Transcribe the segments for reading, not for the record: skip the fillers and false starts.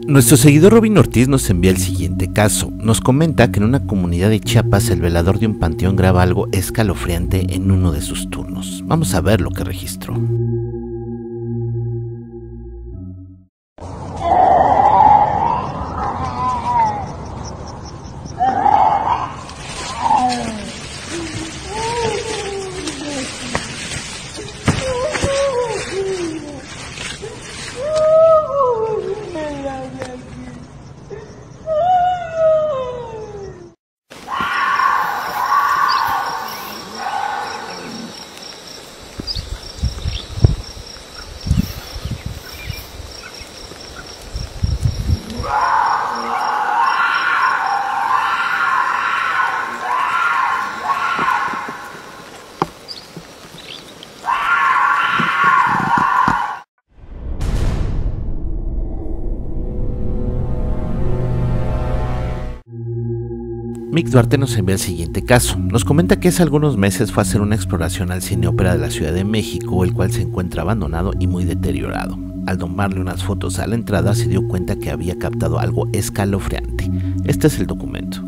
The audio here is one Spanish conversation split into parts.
Nuestro seguidor Robin Ortiz nos envía el siguiente caso. Nos comenta que en una comunidad de Chiapas el velador de un panteón graba algo escalofriante en uno de sus turnos. Vamos a ver lo que registró. Mick Duarte nos envía el siguiente caso. Nos comenta que hace algunos meses fue a hacer una exploración al Cine Ópera de la Ciudad de México, el cual se encuentra abandonado y muy deteriorado. Al tomarle unas fotos a la entrada se dio cuenta que había captado algo escalofriante. Este es el documento.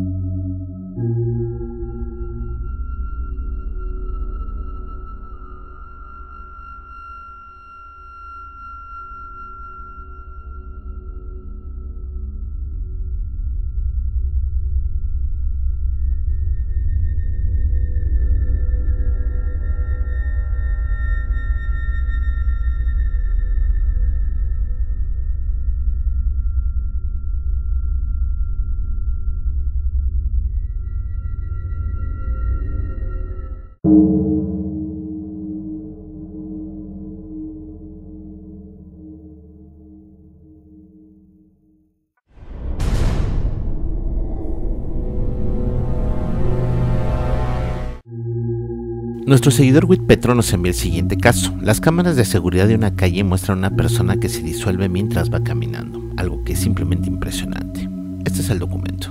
Nuestro seguidor Whit Petro nos envía el siguiente caso. Las cámaras de seguridad de una calle muestran a una persona que se disuelve mientras va caminando, algo que es simplemente impresionante. Este es el documento.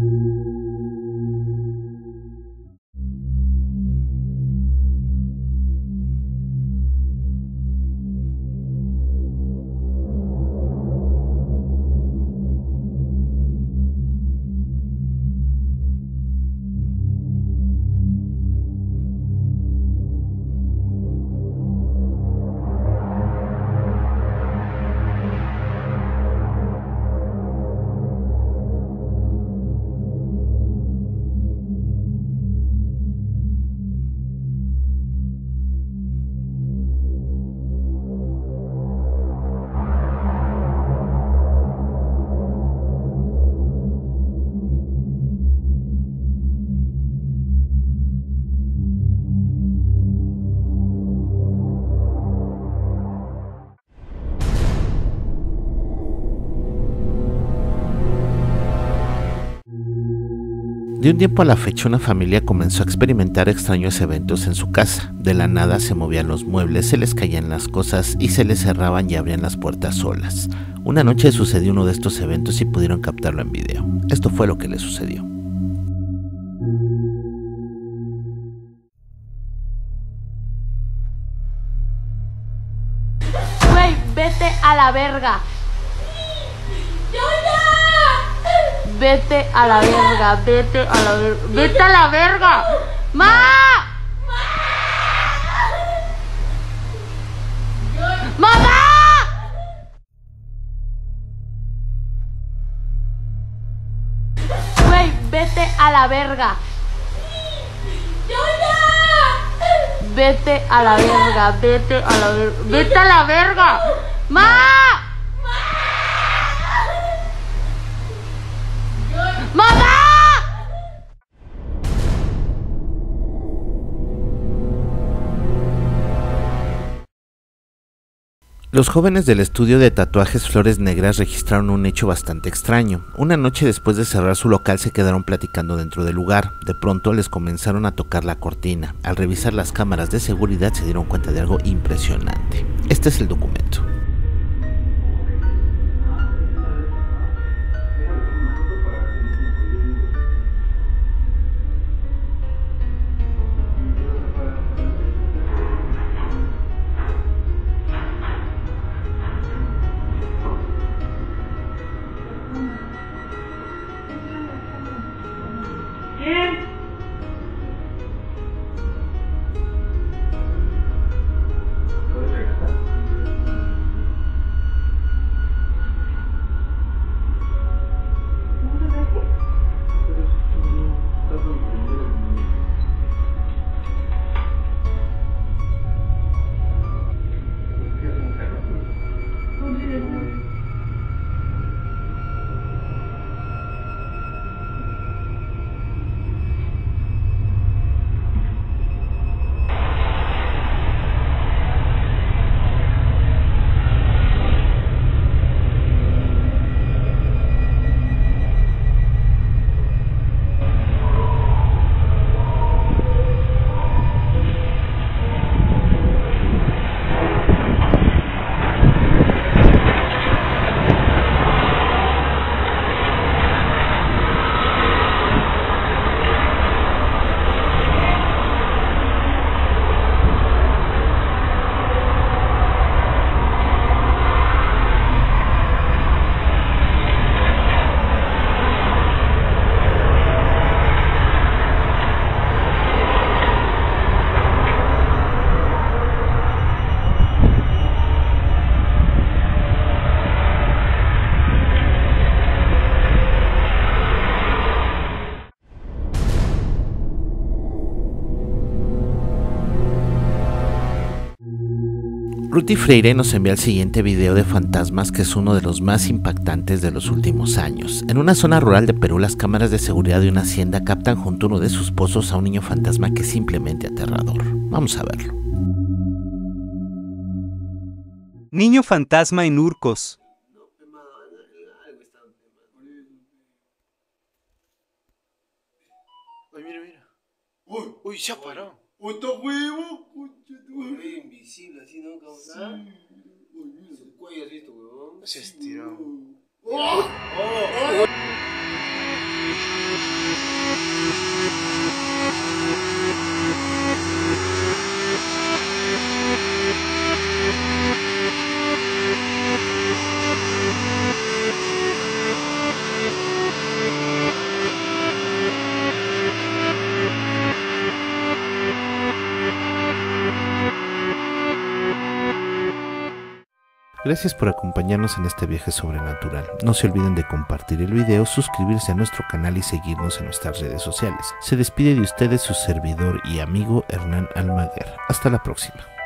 De un tiempo a la fecha, una familia comenzó a experimentar extraños eventos en su casa. De la nada se movían los muebles, se les caían las cosas y se les cerraban y abrían las puertas solas. Una noche sucedió uno de estos eventos y pudieron captarlo en video. Esto fue lo que les sucedió. Güey, vete a la verga. Vete a la verga, vete a la verga, vete a la verga. ¡Ma! ¡Mamá! Güey, vete a la verga. Vete a la verga, vete a la verga, vete a la verga. ¡Ma! ¡Mamá! Los jóvenes del estudio de tatuajes Flores Negras registraron un hecho bastante extraño. Una noche después de cerrar su local se quedaron platicando dentro del lugar. De pronto les comenzaron a tocar la cortina. Al revisar las cámaras de seguridad se dieron cuenta de algo impresionante. Este es el documento. Ruti Freire nos envía el siguiente video de fantasmas, que es uno de los más impactantes de los últimos años. En una zona rural de Perú, las cámaras de seguridad de una hacienda captan junto a uno de sus pozos a un niño fantasma que es simplemente aterrador. Vamos a verlo. Niño fantasma en Urcos. Ay, mira. Uy, se ha parado. ¡Otro huevo! Invisible, así, ¿no? Sí. Uy, mira. El cuello así, esto, huevón. Se estiró. Gracias por acompañarnos en este viaje sobrenatural. No se olviden de compartir el video, suscribirse a nuestro canal y seguirnos en nuestras redes sociales. Se despide de ustedes su servidor y amigo Hernán Almaguer. Hasta la próxima.